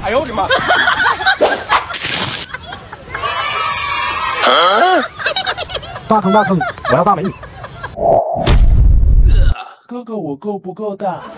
哎呦我的妈！ 大坑大坑，我要大美女。 哥哥，我够不够大？